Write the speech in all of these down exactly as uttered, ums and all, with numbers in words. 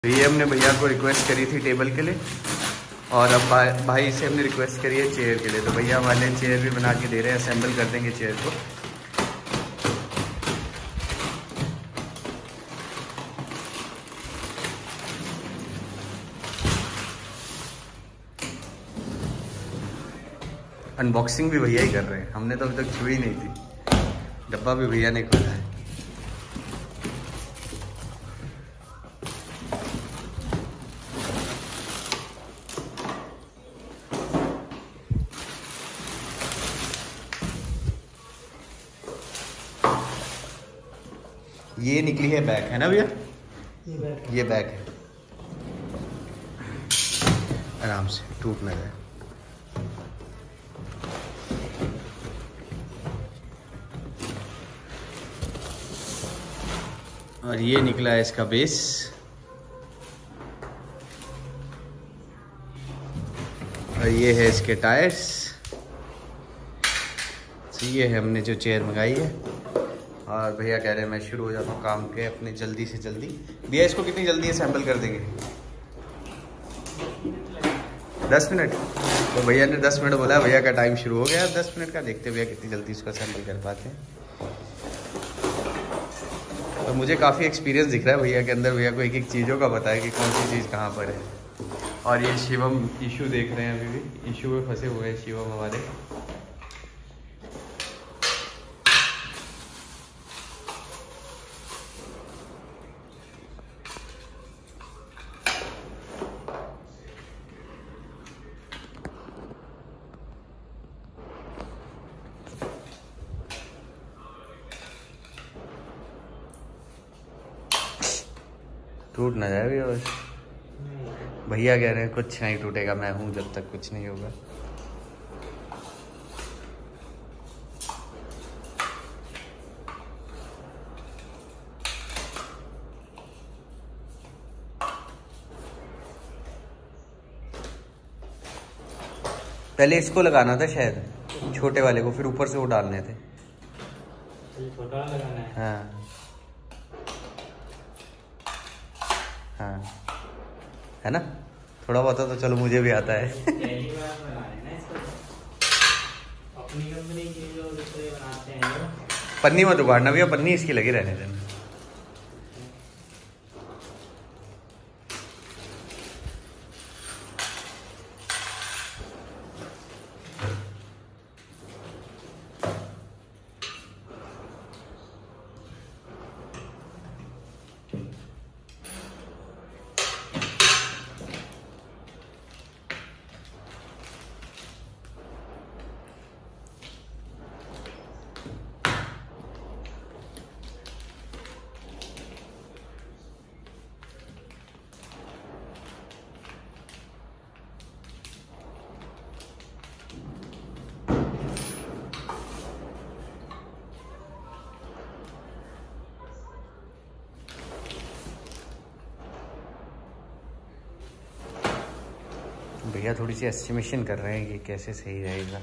ये हमने भैया को रिक्वेस्ट करी थी टेबल के लिए, और अब भा, भाई से हमने रिक्वेस्ट करी है चेयर के लिए, तो भैया हमारे चेयर भी बना के दे रहे हैं, असेंबल कर देंगे चेयर को। अनबॉक्सिंग भी भैया ही कर रहे हैं, हमने तो अभी तक छुई नहीं थी, डब्बा भी भैया ने खोला है। ये निकली है बैग, है ना भैया? ये बैग ये बैग है, आराम से टूट ना जाए। और ये निकला है इसका बेस, और ये है इसके टायर्स। तो ये है हमने जो चेयर मंगाई है, और भैया कह रहे हैं मैं शुरू हो जाता हूँ काम के अपने जल्दी से जल्दी। भैया इसको कितनी जल्दी असेंबल कर देंगे? दस मिनट। तो भैया ने दस मिनट बोला, भैया का टाइम शुरू हो गया दस मिनट का, देखते भैया कितनी जल्दी इसको असेंबल कर पाते हैं। तो मुझे काफ़ी एक्सपीरियंस दिख रहा है भैया के अंदर, भैया को एक एक चीज़ों का पता है कि कौन सी चीज़ कहाँ पर है। और ये शिवम इशू देख रहे हैं, अभी भी इशू में फंसे हुए हैं शिवम हमारे। टूट ना जाए भैया, बस भैया कह रहे हैं कुछ नहीं टूटेगा, मैं हूं जब तक कुछ नहीं होगा। पहले इसको लगाना था शायद, छोटे वाले को, फिर ऊपर से वो डालने थे। छोटा लगाना है। हाँ हाँ, है ना? थोड़ा बहुत तो चलो मुझे भी आता है। पहली बार बना रहे हैं ना इसको, अपनी कंपनी की जो दूसरे बनाते हैं वो। पन्नी मत उगाड़ना भैया, पन्नी इसकी लगी रहने देना। भैया थोड़ी सी एस्टिमेशन कर रहे हैं कि कैसे सही रहेगा।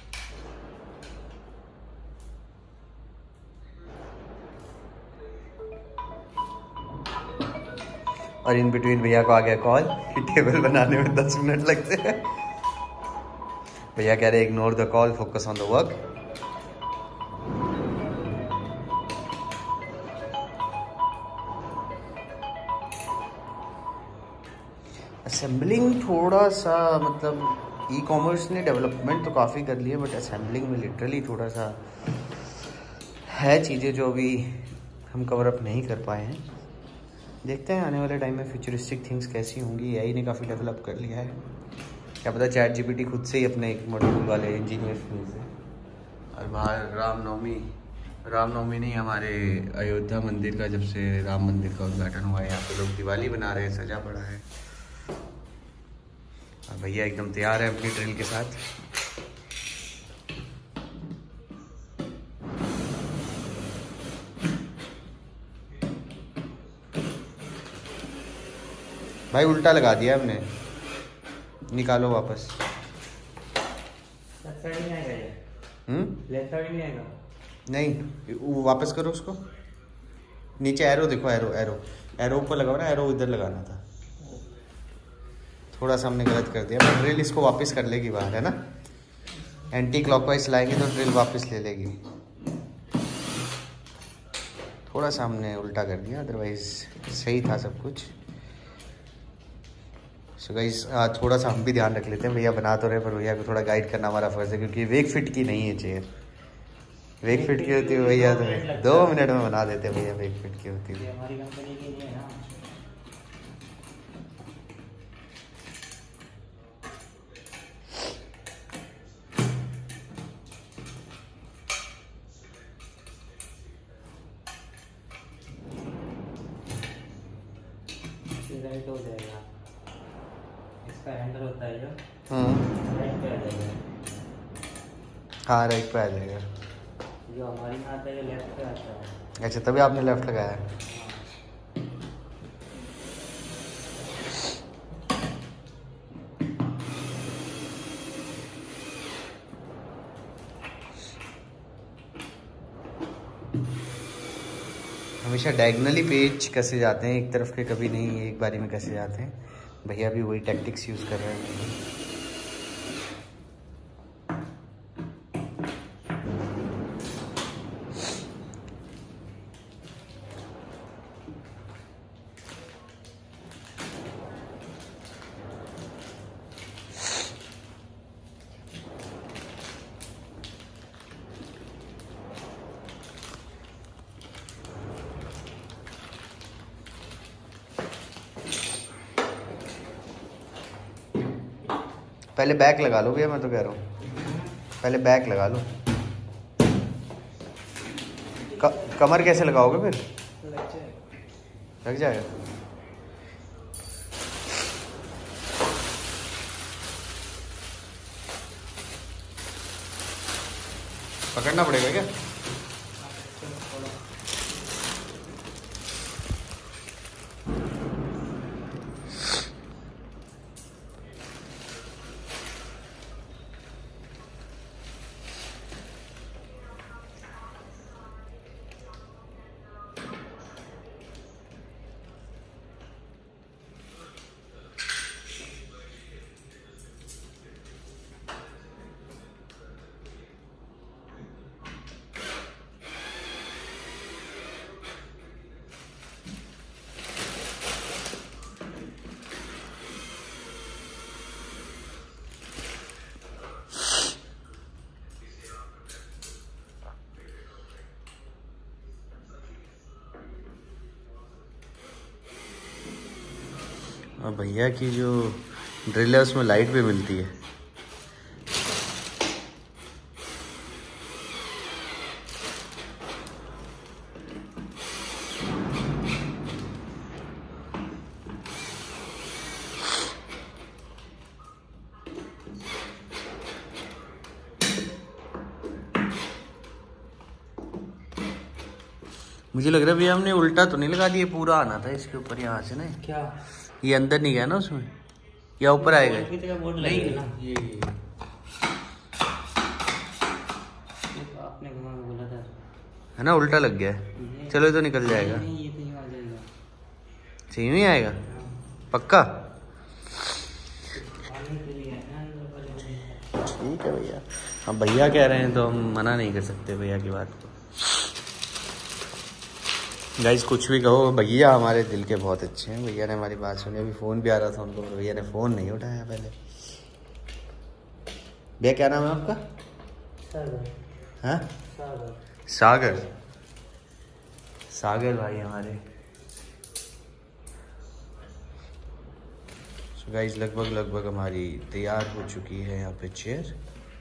और इन बिटवीन भैया को आ गया कॉल कि टेबल बनाने में दस मिनट लगते हैं। भैया कह रहे हैं ignore the call, focus on the work. Assembling थोड़ा सा, मतलब ई कॉमर्स ने डेवलपमेंट तो काफ़ी कर ली है, बट असेंबलिंग में लिटरली थोड़ा सा है चीज़ें जो अभी हम कवर अप नहीं कर पाए हैं। देखते हैं आने वाले टाइम में फ्यूचरिस्टिक थिंग्स कैसी होंगी। एआई ने काफ़ी डेवलप कर लिया है, क्या पता चैट जीपीटी खुद से ही अपने एक मॉड्यूल वाले इंजीनियर्स में से। और बाहर रामनवमी रामनवमी नहीं, हमारे अयोध्या मंदिर का जब से राम मंदिर का उद्घाटन हुआ है, यहाँ पे लोग दिवाली बना रहे हैं, सजा पड़ा है। भैया एकदम तैयार है अपनी ड्रिल के साथ। भाई उल्टा लगा दिया हमने, निकालो वापस। हम्म लेफ्ट साइड नहीं आएगा? नहीं, वो वापस करो उसको। नीचे एरो देखो, एरो एरो एरो ऊपर लगाओ ना, एरो इधर लगाना था। थोड़ा सा हमने गलत कर दिया, पर ड्रिल इसको वापस कर लेगी बाहर, है ना। एंटी क्लॉकवाइज लाएंगे तो ड्रिल वापस ले लेगी। थोड़ा सा हमने उल्टा कर दिया, अदरवाइज सही था सब कुछ। सो गाइस थोड़ा सा हम भी ध्यान रख लेते हैं, भैया बना तो रहे पर भैया को थोड़ा गाइड करना हमारा फर्ज है, क्योंकि वेक फिट की नहीं है चेयर। वेक फिट की होती है भैया तो दो मिनट में बना देते हैं भैया, वेक फिट की होती है। हमारी कंपनी की नहीं है ना। राइट हो जाएगा, इसका हैंडल होता है जो राइट पे आ जाएगा। हाँ राइट पे आ जाएगा, जो हमारी में आता है लेफ्ट पे आता है। अच्छा तभी आपने लेफ्ट लगाया। हमेशा डायगनली पेज कसे जाते हैं, एक तरफ के कभी नहीं, एक बारी में कसे जाते हैं। भैया भी वही टैक्टिक्स यूज़ कर रहे हैं। पहले बैक लगा लो भैया, मैं तो कह रहा हूँ पहले बैक लगा लो। क, कमर कैसे लगाओगे फिर? लग जाएगा। पकड़ना पड़ेगा क्या? और भैया की जो ड्रिल है उसमें लाइट भी मिलती है। मुझे लग रहा है भैया हमने उल्टा तो नहीं लगा दिया, पूरा आना था इसके ऊपर यहाँ से ना। क्या ये अंदर नहीं गया ना उसमें, या ऊपर आएगा? नहीं ना, ये आपने बोला था है ना, उल्टा लग गया है। चलो ये तो निकल जाएगा, ये तो यूं आ जाएगा, सही नहीं आएगा पक्का? ठीक है भैया, अब भैया कह रहे हैं तो हम मना नहीं कर सकते भैया की बात को। गाइस कुछ भी कहो, भैया हमारे दिल के बहुत अच्छे हैं। भैया ने हमारी बात सुनी, अभी फ़ोन भी आ रहा था उनको, भैया ने फ़ोन नहीं उठाया पहले। भैया क्या नाम है आपका? सागर। हाँ सागर। सागर सागर भाई हमारे। सो गाइस लगभग लगभग हमारी तैयार हो चुकी है यहाँ पे चेयर।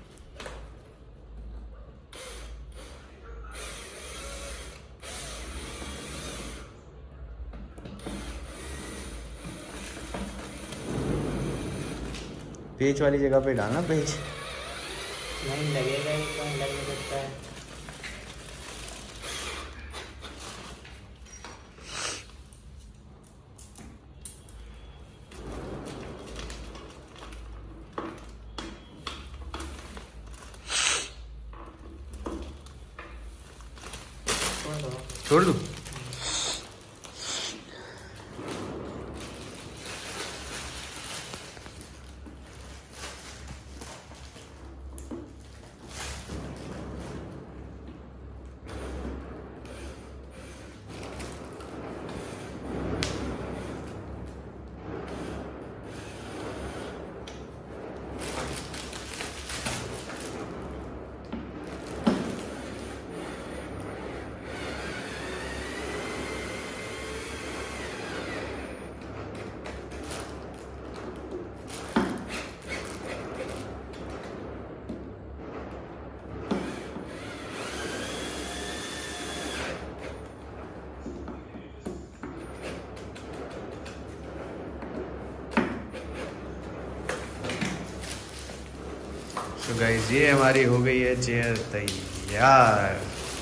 पेज वाली जगह पे डालना पेज, नहीं लगेगा, इसका लग नहीं सकता है। छोड़ दो। तो गाइस ये हमारी हो गई है चेयर तैयार।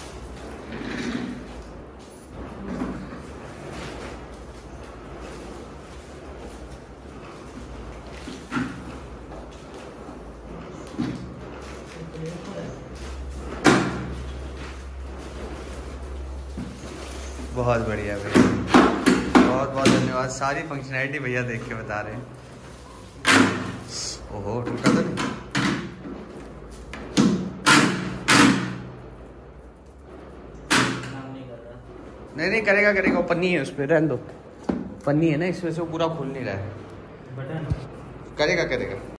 बहुत बढ़िया भैया, बहुत बहुत धन्यवाद। सारी फंक्शनैलिटी भैया देख के बता रहे हैं। ओहो टूटा तो नहीं? नहीं नहीं करेगा करेगा, वो पन्नी है उस पर, रहने दो। पन्नी है ना इसमें से, वो पूरा खुल नहीं रहा है। बटन करेगा करेगा।